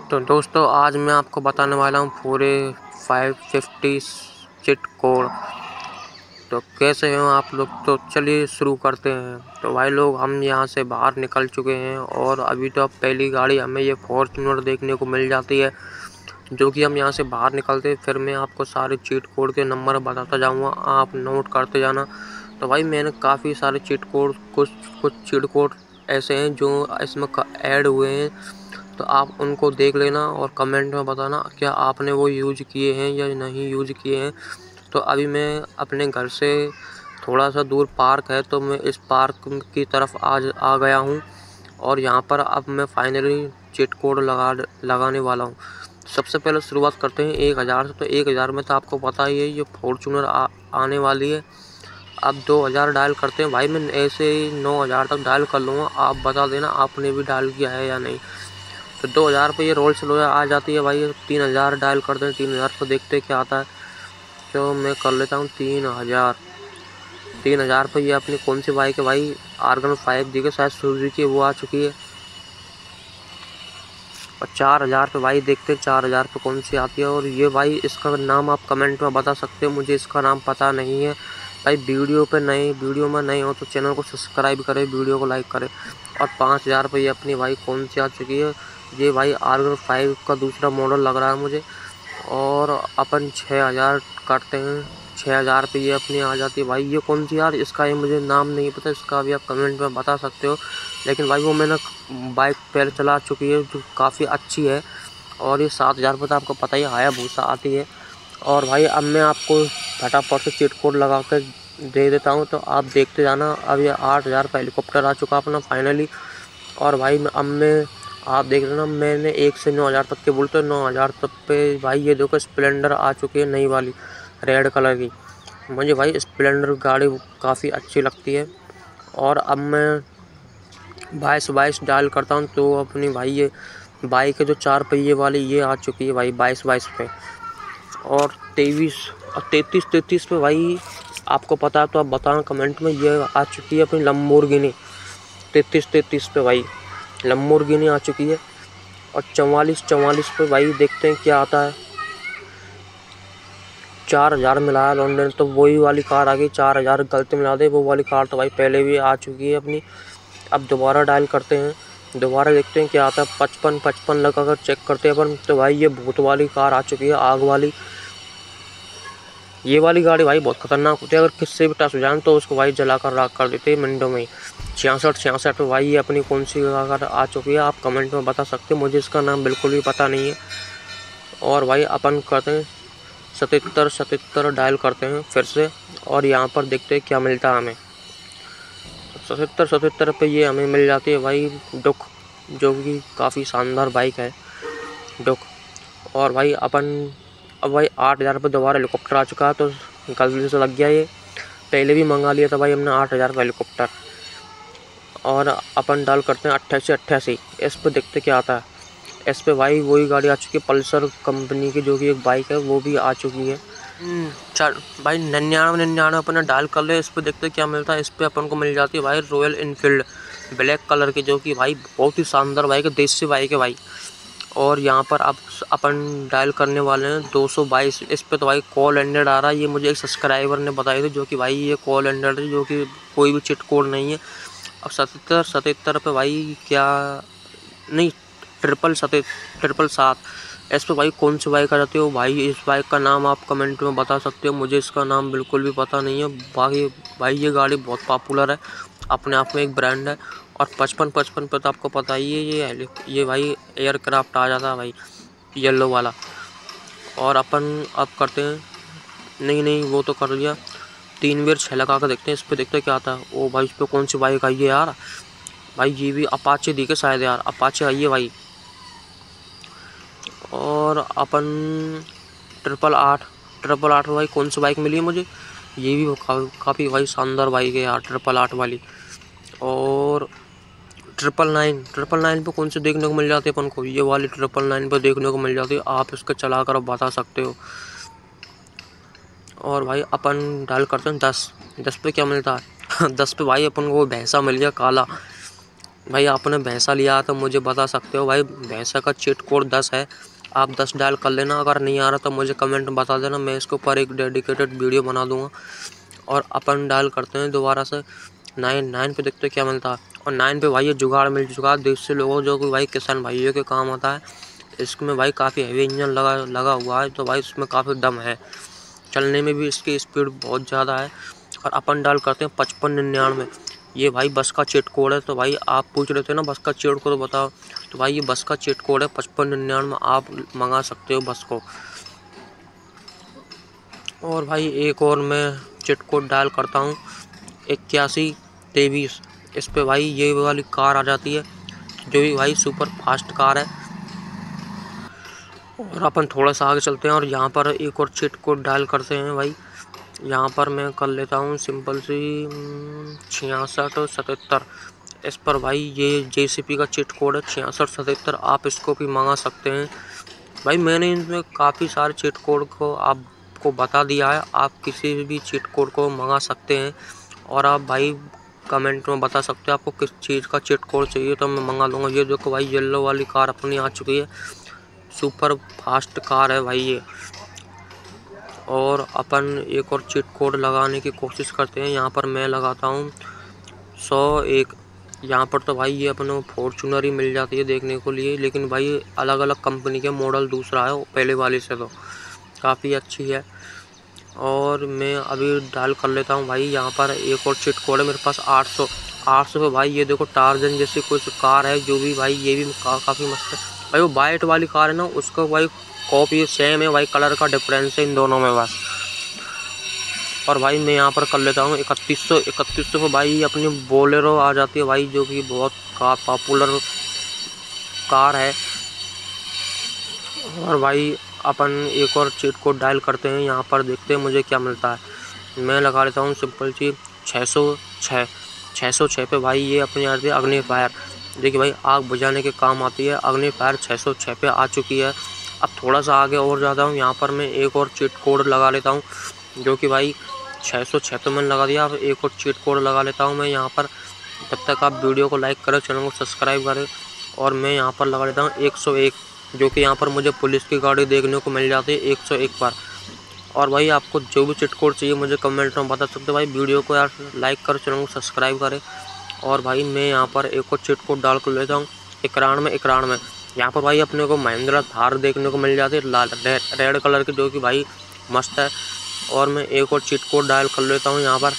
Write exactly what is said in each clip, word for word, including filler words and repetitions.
तो दोस्तों आज मैं आपको बताने वाला हूँ पूरे फाइव फिफ्टी चिट कोड। तो कैसे हैं आप लोग? तो चलिए शुरू करते हैं। तो भाई लोग हम यहाँ से बाहर निकल चुके हैं और अभी तो अब पहली गाड़ी हमें ये फॉर्च्यूनर देखने को मिल जाती है, जो कि हम यहाँ से बाहर निकलते फिर मैं आपको सारे चीट कोड के नंबर बताता जाऊँगा, आप नोट करते जाना। तो भाई मैंने काफ़ी सारे चीट कोड कुछ कुछ चीट कोड ऐसे हैं जो इसमें ऐड हुए हैं, तो आप उनको देख लेना और कमेंट में बताना क्या आपने वो यूज किए हैं या नहीं यूज किए हैं। तो अभी मैं अपने घर से थोड़ा सा दूर पार्क है, तो मैं इस पार्क की तरफ आज आ गया हूँ और यहाँ पर अब मैं फाइनली चीट कोड लगा लगाने वाला हूँ। सबसे पहले शुरुआत करते हैं एक हज़ार से। तो एक हज़ार में तो आपको पता ही है ये फॉर्च्यूनर आ, आने वाली है। अब दो हज़ार डायल करते हैं। भाई मैं ऐसे ही नौ हज़ार तक डायल कर लूँगा, आप बता देना आपने भी डायल किया है या नहीं। तो दो हज़ार पे ये रोल स्लो आ जाती है भाई। तीन हज़ार डायल कर दें, तीन हज़ार पर देखते हैं क्या आता है। तो मैं कर लेता हूँ तीन हज़ार। तीन हज़ार पर ये अपनी कौन सी बाइक है भाई? आर्गन फाइव जी के शायद सुजुकी वो आ चुकी है। और चार हज़ार पे भाई देखते हैं चार हज़ार पे कौन सी आती है। और ये भाई इसका नाम आप कमेंट में बता सकते हो, मुझे इसका नाम पता नहीं है भाई। वीडियो पे नए वीडियो में नए हो तो चैनल को सब्सक्राइब करें, वीडियो को लाइक करें। और पाँच हज़ार पे ये अपनी भाई कौन सी आ चुकी है? ये भाई आर्गन फाइव का दूसरा मॉडल लग रहा है मुझे। और अपन छः हज़ार काटते हैं, छः हज़ार पे ये अपनी आ जाती है भाई। ये कौन सी यार? इसका ये मुझे नाम नहीं पता, इसका भी आप कमेंट में बता सकते हो। लेकिन भाई वो मैंने बाइक पहले चला चुकी है जो काफ़ी अच्छी है। और ये सात हज़ार पर तो आपको पता ही हायाबुसा आती है। और भाई अब मैं आपको फटाफट से चीट कोड लगा कर दे देता हूँ, तो आप देखते जाना। अब ये आठ हज़ार का हेलीकॉप्टर आ चुका अपना फाइनली। और भाई अब मैं आप देख लेना, मैंने एक से नौ हज़ार तक के बोलते नौ हज़ार तक पे भाई ये देखो स्प्लेंडर आ चुकी है नई वाली रेड कलर की। मुझे भाई स्प्लेंडर गाड़ी काफ़ी अच्छी लगती है। और अब मैं बाईस बाईस डायल करता हूँ, तो अपनी भाई ये बाइक है जो चार पहिए वाली ये आ चुकी है भाई बाईस बाईस पे। और तेईस और तैंतीस तैंतीस पे भाई आपको पता है तो आप बताना कमेंट में। ये आ चुकी है अपनी लंबोर्गिनी तैंतीस तैंतीस पे भाई लंबोर्गिनी आ चुकी है। और चौवालीस चौवालीस पे भाई देखते हैं क्या आता है। चार हज़ार मिलाया लॉन्डन, तो वही वाली कार आ गई। चार हज़ार गलती मिला दे, वो वाली कार तो भाई पहले भी आ चुकी है अपनी। अब दोबारा डायल करते हैं, दोबारा देखते हैं क्या आता है। पचपन पचपन लगा कर चेक करते हैं अपन, तो भाई ये भूत वाली कार आ चुकी है, आग वाली। ये वाली गाड़ी भाई बहुत खतरनाक होती है, अगर किससे भी टच हो जाए तो उसको भाई जला कर राख कर देते हैं मिनटों में ही। छियासठ छियासठ भाई ये अपनी कौन सी कार आ चुकी है, आप कमेंट में बता सकते हैं, मुझे इसका नाम बिल्कुल भी पता नहीं है। और भाई अपन करते हैं सतहत्तर सतहत्तर डायल करते हैं फिर से, और यहाँ पर देखते हैं क्या मिलता है हमें। सतहत्तर सतहत्तर पे ये हमें मिल जाती है भाई डुक, जो कि काफ़ी शानदार बाइक है डुक। और भाई अपन अब भाई आठ हज़ार पे दोबारा हेलीकॉप्टर आ चुका है, तो गलती से लग गया ये। पहले भी मंगा लिया था भाई हमने आठ हज़ार का हेलीकॉप्टर। और अपन डाल करते हैं अट्ठासी अट्ठासी, इस पर देखते क्या आता है। इस पे भाई वही गाड़ी आ चुकी है पल्सर कंपनी की, जो कि एक बाइक है, वो भी आ चुकी है। चार भाई निन्यानवे निन्यानवे अपन डायल कर ले, इस पर देखते क्या मिलता है। इस पर अपन को मिल जाती है भाई रॉयल इनफील्ड ब्लैक कलर की, जो कि भाई बहुत ही शानदार बाइक है, देसी बाइक है भाई। और यहाँ पर अब अपन डायल करने वाले हैं दो सौ बाईस। इस पे तो भाई कॉल एंडेड आ रहा है, ये मुझे एक सब्सक्राइबर ने बताई थी, जो कि भाई ये कॉल एंडेड है, जो कि कोई भी चिट कोड नहीं है। अब सतहत्तर सतहत्तर पे भाई क्या नहीं ट्रिपल सतह ट्रिपल सात, इस पर भाई कौन सी बाइक आ जाती है भाई? इस बाइक का नाम आप कमेंट में बता सकते हो, मुझे इसका नाम बिल्कुल भी पता नहीं है। बाकी भाई ये गाड़ी बहुत पॉपुलर है, अपने आप में एक ब्रांड है। और पचपन पचपन पे तो आपको पता ही है ये ये भाई एयरक्राफ्ट आ जाता है भाई येलो वाला। और अपन अब करते हैं, नहीं नहीं वो तो कर लिया। तीन बार छः लगा कर देखते हैं, इस पर देखते हैं क्या आता है। ओ भाई इस पर कौन सी बाइक आई है यार? भाई ये भी अपाचे दी के शायद यार, अपाचे आई है भाई। और अपन ट्रिपल आठ ट्रिपल आठ भाई कौन सी बाइक मिली है मुझे? ये भी काफ़ी भाई शानदार बाइक है यार ट्रिपल आठ वाली। और ट्रिपल नाइन ट्रिपल नाइन पर कौन सी देखने को मिल जाती है अपन को? ये वाली ट्रिपल नाइन पर देखने को मिल जाती है, आप इसको चला कर बता सकते हो। और भाई अपन डायल करते हैं दस दस पे क्या मिलता है? दस पे भाई अपन को भैंसा मिल गया काला, भाई आपने भैंसा लिया तो मुझे बता सकते हो भाई, भैंसा का चीट कोड दस है, आप दस डायल कर लेना। अगर नहीं आ रहा तो मुझे कमेंट में बता देना, मैं इसके ऊपर एक डेडिकेटेड वीडियो बना दूंगा। और अपन डायल करते हैं दोबारा से नाइन नाइन पे, देखते हैं क्या मिलता है। और नाइन पे भाई ये जुगाड़ मिल चुका है देश से लोगों, जो कि भाई किसान भाइयों के काम आता है। इसमें भाई काफ़ी हैवी इंजन लगा लगा हुआ है, तो भाई इसमें काफ़ी दम है, चलने में भी इसकी स्पीड बहुत ज़्यादा है। और अपन डायल करते हैं पचपन निन्यानवे, ये भाई बस का चीट कोड है। तो भाई आप पूछ रहे थे ना बस का चीट कोड बताओ, तो भाई ये बस का चीट कोड है पचपन निन्यानवे, आप मंगा सकते हो बस को। और भाई एक और मैं चीट कोड डायल करता हूँ इक्यासी तेईस, इस पे भाई ये वाली कार आ जाती है, जो भी भाई सुपर फास्ट कार है। और अपन थोड़ा सा आगे चलते हैं और यहाँ पर एक और चीट कोड डायल करते हैं भाई। यहाँ पर मैं कर लेता हूँ सिंपल सी छियासठ सतहत्तर, इस पर भाई ये जेसीपी का चीट कोड है छियासठ सतहत्तर, आप इसको भी मंगा सकते हैं। भाई मैंने इनमें काफ़ी सारे चीट कोड को आपको बता दिया है, आप किसी भी चीट कोड को मंगा सकते हैं। और आप भाई कमेंट में बता सकते हो आपको किस चीज़ का चीट कोड चाहिए, तो मैं मंगा लूँगा। ये देखो भाई येलो वाली कार अपनी आ चुकी है, सुपर फास्ट कार है भाई ये। और अपन एक और चीट कोड लगाने की कोशिश करते हैं। यहाँ पर मैं लगाता हूँ सौ एक, यहाँ पर तो भाई ये अपने फॉर्चूनर ही मिल जाती है देखने को लिए, लेकिन भाई अलग अलग कंपनी के मॉडल दूसरा है पहले वाले से, तो काफ़ी अच्छी है। और मैं अभी डायल कर लेता हूँ भाई, यहाँ पर एक और चीट कोड है मेरे पास आठ सौ आठ सौ पे भाई। ये देखो टार्जन जैसी कुछ कार है, जो भी भाई ये भी का, काफ़ी मस्त है भाई। वो वाइट वाली कार है ना, उसका भाई कॉपी सेम है भाई, कलर का डिफरेंस है इन दोनों में बस। और भाई मैं यहाँ पर कर लेता हूँ इकतीस सौ इकतीस सौ पे भाई अपनी बोलेरो आ जाती है भाई, जो कि बहुत का पॉपुलर कार है। और भाई अपन एक और चीट कोड डायल करते हैं, यहाँ पर देखते हैं मुझे क्या मिलता है। मैं लगा लेता हूँ सिंपल सी छः सौ छः छः सौ छः पे भाई ये अपनी आती है अग्नि फायर। देखिए भाई आग बुझाने के काम आती है, अग्नि फायर छः सौ छः पे आ चुकी है। अब थोड़ा सा आगे और जाता हूँ, यहाँ पर मैं एक और चीट कोड लगा लेता हूँ, जो कि भाई छः सौ छः तो मैंने लगा दिया। अब एक और चीट कोड लगा लेता हूँ मैं यहाँ पर। जब तक आप वीडियो को लाइक करें, चैनल को सब्सक्राइब करें। और मैं यहाँ पर लगा लेता हूँ एक सौ एक, जो कि यहाँ पर मुझे पुलिस की गाड़ी देखने को मिल जाती है एक सौ एक पर। और भाई आपको जो भी चीट कोड चाहिए मुझे कमेंट में बता सकते हो भाई। वीडियो को यार लाइक करो, चैनल को सब्सक्राइब करें। और भाई मैं यहाँ पर एक और चीट कोड डाल कर लेता हूँ इक्यानवे इक्यानवे, यहाँ पर भाई अपने को महिंद्रा थार देखने को मिल जाती है लाल रेड कलर की, जो कि भाई मस्त है। और मैं एक और चीट कोड डायल कर लेता हूँ यहाँ पर,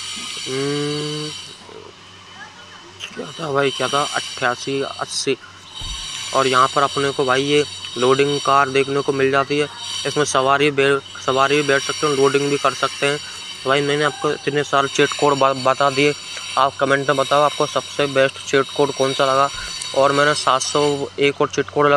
क्या था भाई क्या था अट्ठासी अस्सी। और यहाँ पर अपने को भाई ये लोडिंग कार देखने को मिल जाती है, इसमें सवारी बैठ सवारी भी बैठ सकते हैं, लोडिंग भी कर सकते हैं। तो भाई मैंने आपको इतने सारे चीट कोड बता दिए, आप कमेंट में बताओ आपको सबसे बेस्ट चीट कोड कौन सा लगा। और मैंने सात सौ एक और चीट कोड